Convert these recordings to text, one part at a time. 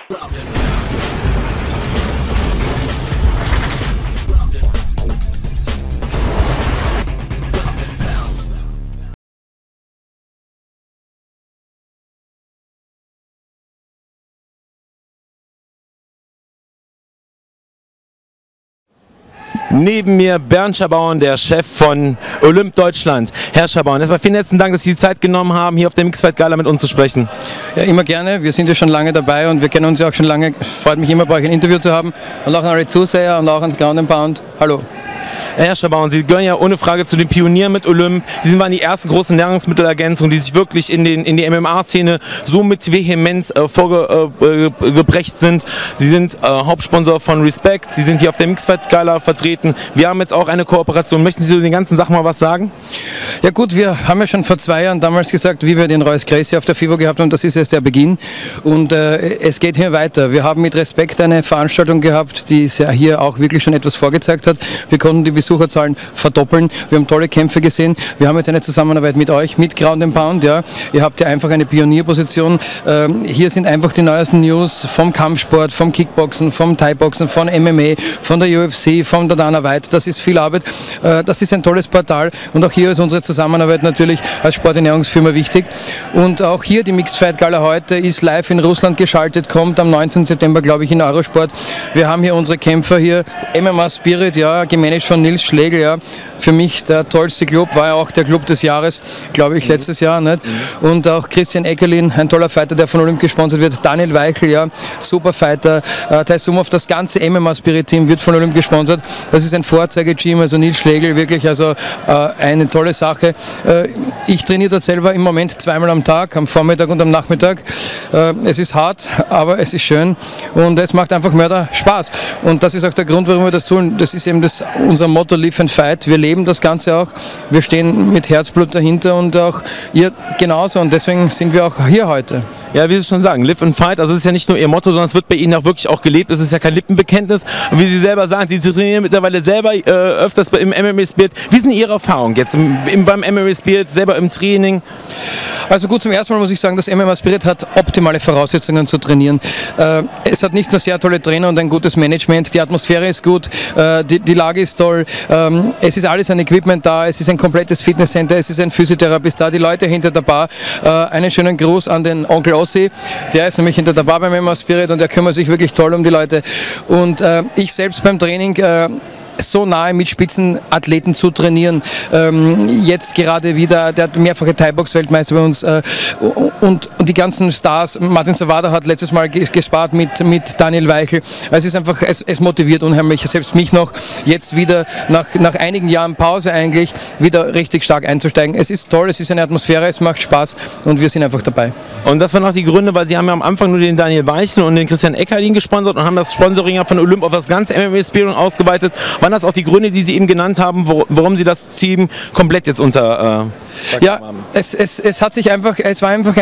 Neben mir Bernd Schabauern, der Chef von Olymp Deutschland. Herr Schabauern, erstmal vielen herzlichen Dank, dass Sie die Zeit genommen haben, hier auf der Mixed Fight Gala mit uns zu sprechen. Ja, immer gerne. Wir sind ja schon lange dabei und wir kennen uns ja auch schon lange. Freut mich immer, bei euch ein Interview zu haben. Und auch an alle Zuseher und auch ans Ground & Pound. Hallo. Herr Schabauern, Sie gehören ja ohne Frage zu den Pionieren mit Olymp. Sie waren die ersten großen Nahrungsmittelergänzungen, die sich wirklich in die MMA-Szene so mit Vehemenz vorgebrecht sind. Sie sind Hauptsponsor von Respect, Sie sind hier auf der Mixed Fight Gala vertreten. Wir haben jetzt auch eine Kooperation. Möchten Sie zu den ganzen Sachen mal was sagen? Ja gut, wir haben ja schon vor 2 Jahren damals gesagt, wie wir den Royce Gracie auf der FIBO gehabt haben, das ist erst der Beginn. Und es geht hier weiter. Wir haben mit Respect eine Veranstaltung gehabt, die hier auch wirklich schon etwas vorgezeigt hat. Wir konnten die Besucherzahlen verdoppeln. Wir haben tolle Kämpfe gesehen. Wir haben jetzt eine Zusammenarbeit mit euch, mit Ground & Pound. Ja. Ihr habt ja einfach eine Pionierposition. Hier sind einfach die neuesten News vom Kampfsport, vom Kickboxen, vom Thai-Boxen, von MMA, von der UFC, von der Dana White. Das ist viel Arbeit. Das ist ein tolles Portal. Und auch hier ist unsere Zusammenarbeit natürlich als Sporternährungsfirma wichtig. Und auch hier die Mixed Fight Gala heute ist live in Russland geschaltet, kommt am 19. September, glaube ich, in Eurosport. Wir haben hier unsere Kämpfer hier, MMA Spirit, ja, gemanagt von Nils Schlegel, ja. Für mich der tollste Club, war ja auch der Club des Jahres, glaube ich, letztes Jahr. Nicht? Und auch Christian Eckerlin, ein toller Fighter, der von Olymp gesponsert wird. Daniel Weichel, ja, super Fighter. Taisumov, das ganze MMA Spirit Team wird von Olymp gesponsert. Das ist ein Vorzeige-Team, also Nils Schlegel, wirklich, also eine tolle Sache. Ich trainiere dort selber im Moment 2-mal am Tag, am Vormittag und am Nachmittag. Es ist hart, aber es ist schön und es macht einfach Mörder Spaß. Und das ist auch der Grund, warum wir das tun. Das ist eben unser Motto Live and Fight. Wir leben das Ganze auch. Wir stehen mit Herzblut dahinter und auch ihr genauso. Und deswegen sind wir auch hier heute. Ja, wie Sie schon sagen, Live and Fight, also es ist ja nicht nur Ihr Motto, sondern es wird bei Ihnen auch wirklich auch gelebt. Es ist ja kein Lippenbekenntnis. Und wie Sie selber sagen, Sie trainieren mittlerweile selber öfters im MMA Spirit. Wie sind Ihre Erfahrungen jetzt beim MMA Spirit, selber im Training? Also gut, zum ersten Mal muss ich sagen, das MMA Spirit hat optimale Voraussetzungen zu trainieren. Es hat nicht nur sehr tolle Trainer und ein gutes Management, die Atmosphäre ist gut, die Lage ist toll, es ist alles an Equipment da, es ist ein komplettes Fitnesscenter, es ist ein Physiotherapeut da, die Leute hinter der Bar. Einen schönen Gruß an den Onkel Ossi, der ist nämlich hinter der Bar beim MMA Spirit und der kümmert sich wirklich toll um die Leute. Und ich selbst beim Training so nahe mit Spitzenathleten zu trainieren. Jetzt gerade wieder der mehrfache Thai-Box-Weltmeister bei uns und die ganzen Stars. Martin Zawada hat letztes Mal gespart mit Daniel Weichel. Es ist einfach, es motiviert unheimlich, selbst mich noch jetzt wieder nach einigen Jahren Pause eigentlich wieder richtig stark einzusteigen. Es ist toll, es ist eine Atmosphäre, es macht Spaß und wir sind einfach dabei. Und das waren auch die Gründe, weil Sie haben ja am Anfang nur den Daniel Weichel und den Christian Eckerlin gesponsert und haben das Sponsoring ja von Olymp auf das ganze MMA Spirit ausgeweitet. Waren das auch die Gründe, die Sie eben genannt haben, warum Sie das Team komplett jetzt unter ja, haben? Es hat sich einfach, es war einfach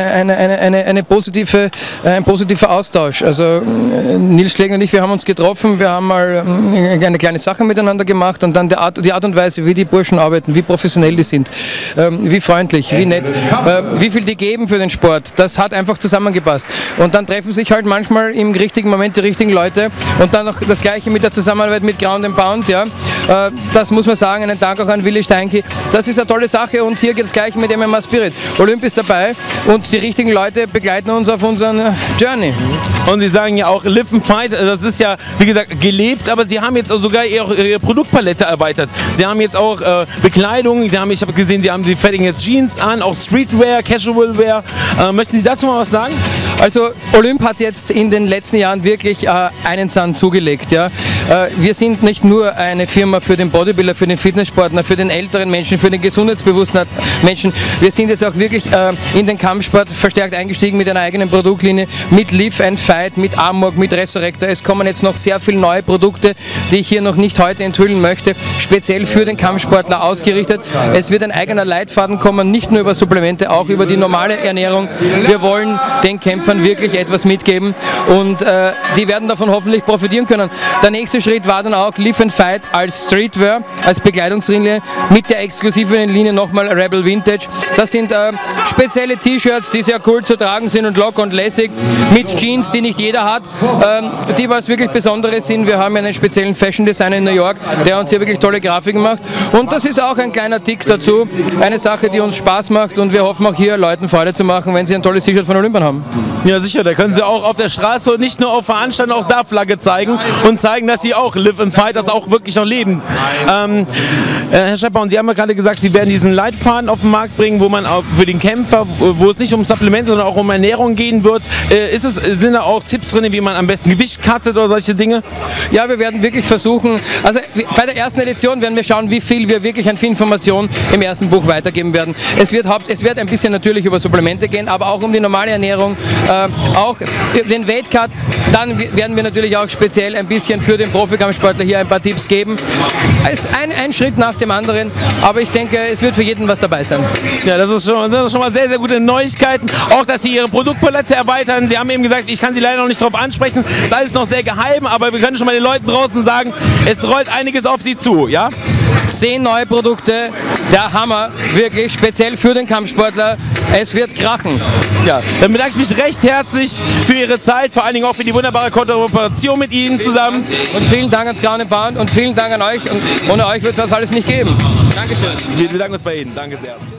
ein positiver Austausch. Also Nils Schlegel und ich, wir haben uns getroffen, wir haben mal eine kleine Sache miteinander gemacht und dann die Art und Weise, wie die Burschen arbeiten, wie professionell die sind, wie freundlich, wie nett, wie viel die geben für den Sport, das hat einfach zusammengepasst. Und dann treffen sich halt manchmal im richtigen Moment die richtigen Leute und dann noch das Gleiche mit der Zusammenarbeit mit Ground & Pound. Ja, das muss man sagen, einen Dank auch an Willi Steinke. Das ist eine tolle Sache und hier geht das Gleiche mit MMA Spirit. Olymp ist dabei und die richtigen Leute begleiten uns auf unseren Journey. Und Sie sagen ja auch Live and Fight, das ist ja, wie gesagt, gelebt, aber Sie haben jetzt auch sogar Ihre Produktpalette erweitert. Sie haben jetzt auch Bekleidung, ich habe gesehen, Sie fertigen jetzt Jeans an, auch Streetwear, Casualwear. Möchten Sie dazu mal was sagen? Also Olymp hat jetzt in den letzten Jahren wirklich einen Zahn zugelegt. Ja. Wir sind nicht nur eine Firma für den Bodybuilder, für den Fitnesssportler, für den älteren Menschen, für den gesundheitsbewussten Menschen. Wir sind jetzt auch wirklich in den Kampfsport verstärkt eingestiegen mit einer eigenen Produktlinie, mit Live and Fight, mit Amok, mit Resurrector. Es kommen jetzt noch sehr viele neue Produkte, die ich hier noch nicht heute enthüllen möchte, speziell für den Kampfsportler ausgerichtet. Es wird ein eigener Leitfaden kommen, nicht nur über Supplemente, auch über die normale Ernährung. Wir wollen den Kämpfer Läufern wirklich etwas mitgeben und die werden davon hoffentlich profitieren können. Der nächste Schritt war dann auch Live and Fight als Streetwear, als Bekleidungslinie mit der exklusiven Linie nochmal Rebel Vintage. Das sind spezielle T-Shirts, die sehr cool zu tragen sind und locker und lässig, mit Jeans, die nicht jeder hat, die was wirklich Besonderes sind. Wir haben einen speziellen Fashion Designer in New York, der uns hier wirklich tolle Grafiken macht und das ist auch ein kleiner Tick dazu, eine Sache, die uns Spaß macht und wir hoffen auch hier Leuten Freude zu machen, wenn sie ein tolles T-Shirt von Olympian haben. Ja sicher, da können sie auch auf der Straße und nicht nur auf Veranstaltungen auch da Flagge zeigen und zeigen, dass sie auch Live and Fight, das auch wirklich noch leben. Herr Schepper, und Sie haben ja gerade gesagt, Sie werden diesen Leitfaden auf den Markt bringen, wo man auch für den Kämpfer, wo es nicht um Supplemente, sondern auch um Ernährung gehen wird. Sind da auch Tipps drin, wie man am besten Gewicht cuttet oder solche Dinge? Ja, wir werden wirklich versuchen, also bei der ersten Edition werden wir schauen, wie viel wir wirklich an Informationen im ersten Buch weitergeben werden. Es wird ein bisschen natürlich über Supplemente gehen, aber auch um die normale Ernährung, auch den Weight Cut. Dann werden wir natürlich auch speziell ein bisschen für den Profikampfsportler hier ein paar Tipps geben. Es ist ein Schritt nach dem anderen, aber ich denke, es wird für jeden was dabei sein. Ja, das ist schon mal sehr, sehr gute Neuigkeiten. Auch, dass Sie Ihre Produktpalette erweitern. Sie haben eben gesagt, ich kann Sie leider noch nicht darauf ansprechen. Das ist alles noch sehr geheim, aber wir können schon mal den Leuten draußen sagen, es rollt einiges auf Sie zu, ja? 10 neue Produkte, der Hammer, wirklich, speziell für den Kampfsportler. Es wird krachen. Ja, dann bedanke ich mich recht herzlich für Ihre Zeit, vor allen Dingen auch für die wunderbare Kooperation mit Ihnen zusammen. Und vielen Dank ans Graue Band und vielen Dank an euch. Und ohne euch wird es das alles nicht geben. Dankeschön. Wir bedanken uns bei Ihnen. Danke sehr.